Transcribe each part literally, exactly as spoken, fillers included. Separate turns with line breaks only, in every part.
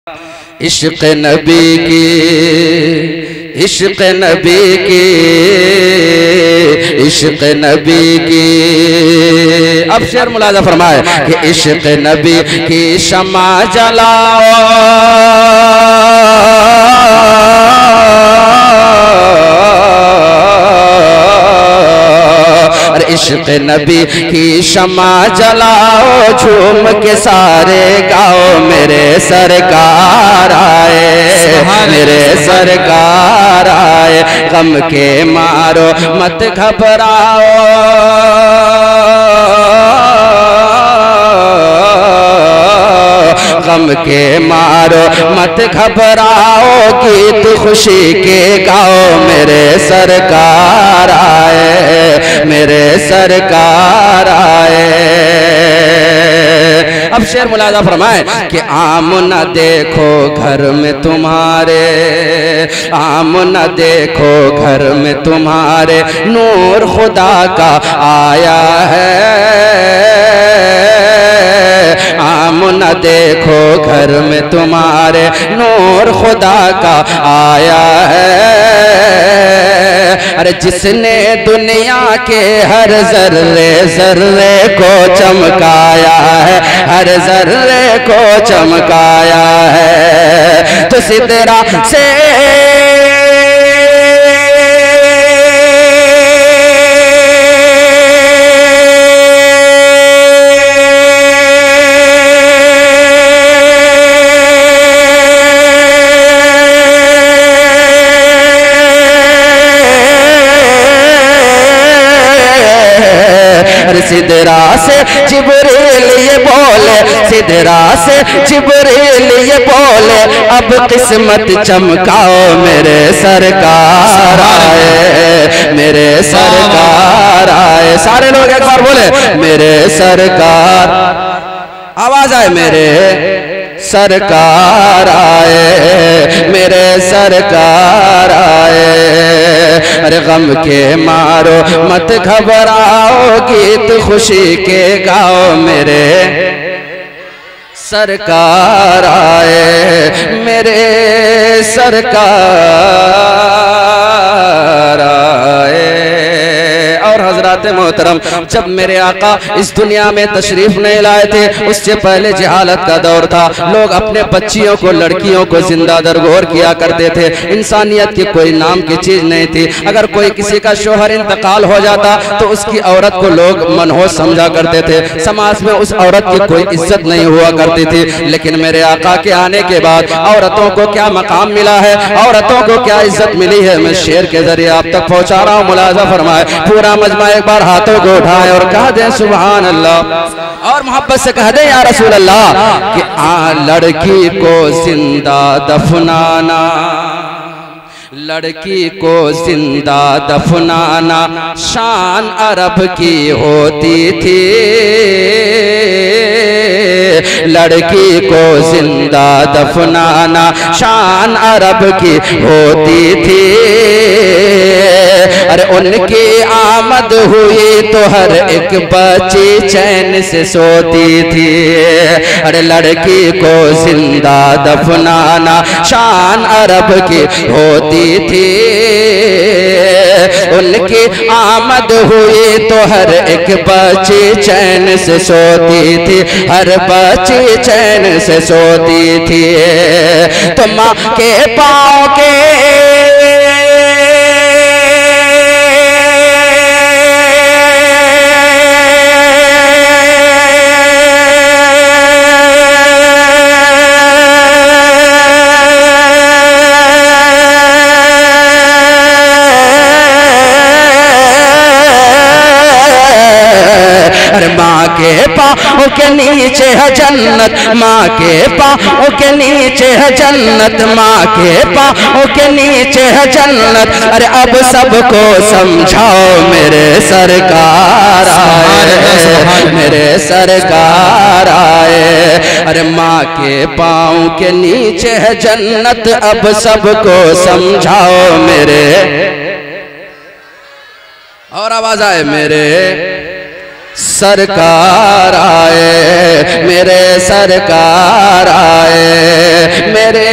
इश्क़ नबी की, इश्क़ नबी की, इश्क़ नबी की। अब शेर मुलाज़ा फरमाए कि इश्क़ नबी की शमा जलाओ, इश्क़ नबी की शमा जलाओ, झूम के सारे गाओ मेरे सरकार आए, मेरे सरकार आए। गम के मारो मत घबराओ, गम के मारो मत घबराओ, गीत खुशी के गाओ मेरे सरकार आए, मेरे सरकार आए। अब शेर मुलाज़ा फरमाए कि आम न देखो घर में तुम्हारे, आम न देखो घर में तुम्हारे, नूर खुदा का आया है। आम न देखो घर में तुम्हारे, नूर खुदा का आया है। अरे जिसने दुनिया के हर जर्रे जर्रे को चमकाया है, हर जर्रे को चमकाया है, तो सिदरा से सिदरा से जिब्रील ये बोले, सिदरा से जिब्रील ये बोले, अब किस्मत चमकाओ मेरे सरकार आए, मेरे सरकार आए। सारे लोग एक बार बोले मेरे सरकार, आवाज आए मेरे सरकार आए, मेरे सरकार आए। अरे गम के मारो मत घबराओ, गीत खुशी के गाओ मेरे सरकार आए, मेरे सरकार आए। और हजरात मोहतरम, जब मेरे आका इस दुनिया में तशरीफ नहीं लाए थे, उससे पहले जहालत का दौर था। लोग अपने बच्चियों को, लड़कियों को जिंदा दरगोर किया करते थे। इंसानियत की कोई नाम की चीज नहीं थी। अगर कोई किसी का शोहर इंतकाल हो जाता तो उसकी औरत को लोग मनहूस समझा करते थे। समाज में उस औरत की कोई इज्जत नहीं हुआ करती थी। लेकिन मेरे आका के आने के बाद औरतों को क्या मकाम मिला है, औरतों को क्या इज्जत मिली है, मैं शेर के जरिए आप तक पहुंचा रहा हूँ। मुलाज़ा फरमाए, पूरा मजमा एक बार हाथों को उठाए और कह दें सुभान अल्लाह, और मोहब्बत से कह दें या रसूल अल्लाह कि आ लड़की को जिंदा दफनाना, लड़की को जिंदा दफनाना शान अरब की होती थी। लड़की को जिंदा दफनाना शान अरब की होती थी। अरे उनकी आमद हुई तो हर एक बच्ची चैन से सोती थी। अरे लड़की को जिंदा दफनाना शान अरब की होती थी। उनकी आमद हुई तो हर एक बच्ची चैन से सोती थी, हर बच्ची चैन से सोती थी। तो माँ के पाँव के के पाँव के नीचे है जन्नत, माँ के पाँव के नीचे है जन्नत, माँ के पाँव के नीचे है जन्नत। अरे अब सबको समझाओ मेरे सरकार आए, मेरे सरकार आए। अरे माँ के पाँव के नीचे है जन्नत, अब सबको समझाओ मेरे, और आवाज आए मेरे सरकार आए, मेरे सरकार आए, मेरे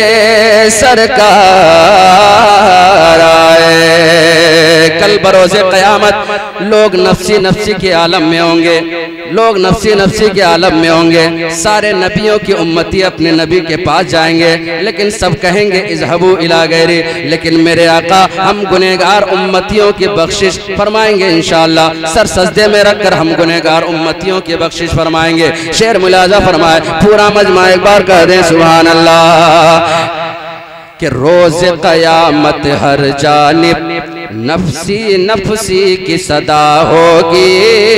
सरकार आए। कल बरोज़े क़यामत लोग नफ्सी नफ्सी के आलम में होंगे, लोग नफ्सी नफ्सी के आलम में होंगे। सारे नबियों की उम्मती अपने नबी के पास जाएंगे, लेकिन सब कहेंगे इज़हबू इला गैरी, लेकिन मेरे आका हम गुनहगार उम्मतियों की बख्शिश फरमाएंगे इंशाअल्लाह। सर सजदे में रखकर हम गुनहगार उम्मतियों की बख्शिश फरमाएंगे। शेर मुलाजा फरमाए, पूरा मजमा एक बार कह दें सुभान अल्लाह। कि रोज़ क़यामत हर जानिब नफसी नफसी की सदा होगी,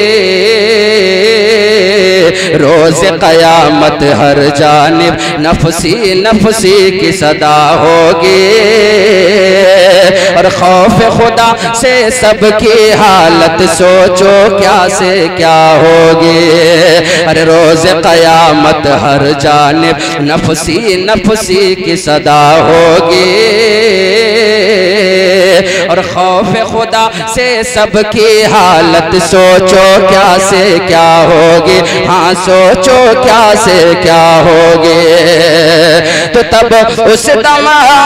रोज़ क़यामत हर जानिब नफसी नफसी की सदा होगी, और खौफ खुदा से सबकी हालत सोचो क्या से क्या होगी। अरे रोज़ क़यामत हर जानिब नफसी नफसी की सदा होगी, और खौफ खुदा से सबकी हालत सोचो क्या से क्या होगी। हाँ सोचो क्या से क्या होगी। तो तब उस दम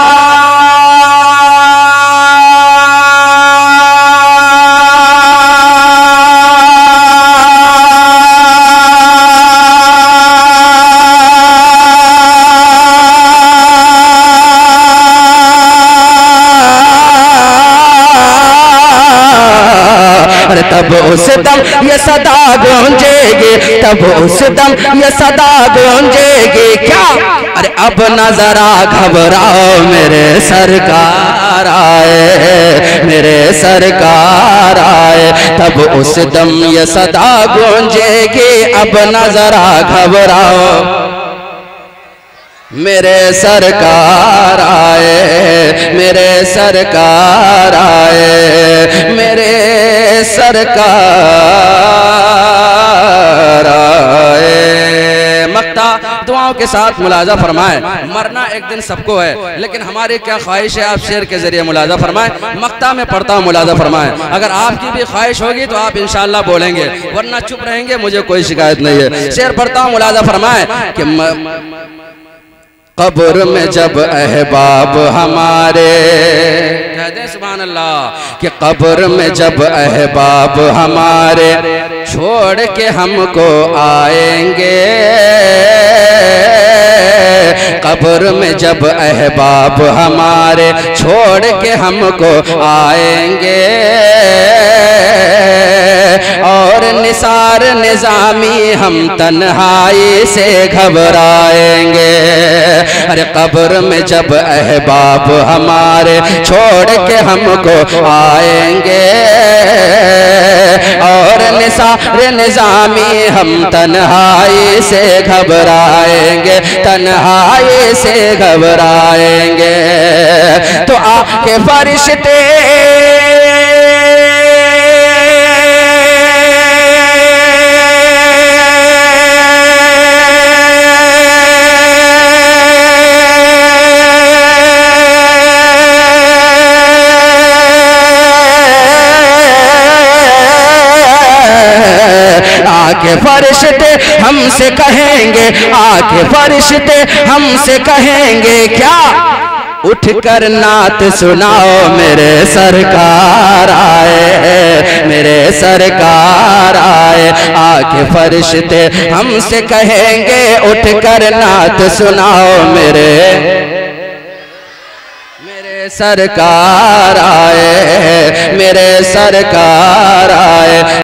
तब उस दम ये सदा गूंजेगी, तब उस दम ये सदा गूंजेगी क्या। अरे अब न जरा घबराओ मेरे सरकार आए, मेरे सरकार आए। तब उस दम ये सदा गूंजेगी, अब न जरा घबराओ मेरे सरकार आए, मेरे सरकार आए, मेरे सरकार आए। मक्ता दुआओं के साथ मुलाजा फरमाएं। मरना एक दिन सबको है, लेकिन हमारी क्या ख्वाहिश है, आप शेर के जरिए मुलाजा फरमाएं। मक्ता में पढ़ता हूँ, मुलाजा फरमाएं। अगर आपकी भी ख्वाहिश होगी तो आप इंशाअल्लाह बोलेंगे, वरना चुप रहेंगे, मुझे कोई शिकायत नहीं है। शेर पढ़ता हूँ, मुलाजा फरमाएं कि कब्र में जब अहबाब हमारे, कह दे सुभान अल्लाह, कि कब्र में जब अहबाब हमारे छोड़ के हमको आएंगे, कब्र में जब अहबाब हमारे छोड़ के हमको आएंगे, और निसार निजामी हम तन्हाई से घबराएंगे। अरे कब्र में जब अहबाब हमारे छोड़ के हमको आएंगे, और निसार निजामी हम तन्हाई से घबराएंगे, तन्हाई से घबराएंगे। तो आके फरिश्ते आके फरिश्ते हमसे कहेंगे, आके फरिश्ते हमसे कहेंगे क्या। उठ कर नात सुनाओ मेरे सरकार आए, मेरे सरकार आए। आके फरिश्ते हमसे कहेंगे, उठ कर नात सुनाओ मेरे मेरे सरकार आए, मेरे सरकार आए।